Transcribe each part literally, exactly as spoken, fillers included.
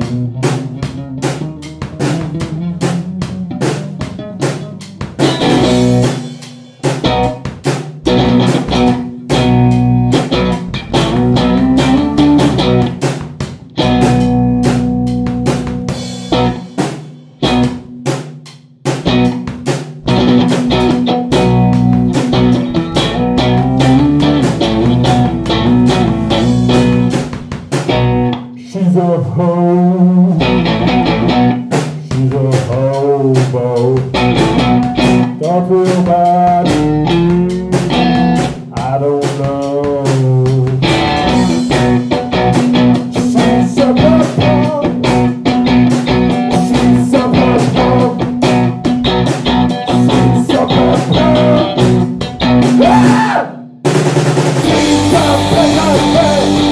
She's a hoe, she's a hobo. Don't feel bad, I don't know. She's a punk, she's a punk, she's a punk. Ah! She's a punk.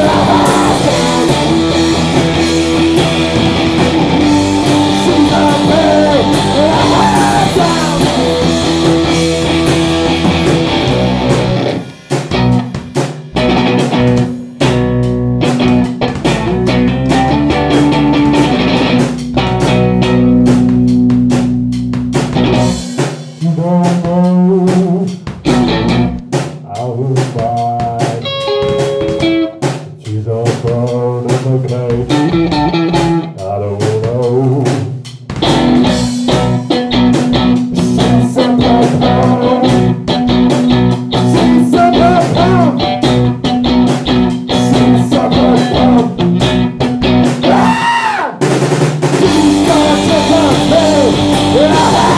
She's a bird in the cage, I don't know. She's a pop-pop, she's a pop-pop, she's a pop-pop. Ah! She's got a pop-pop.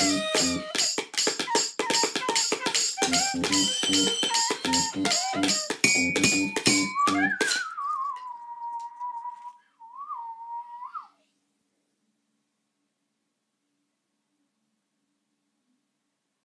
Thank you.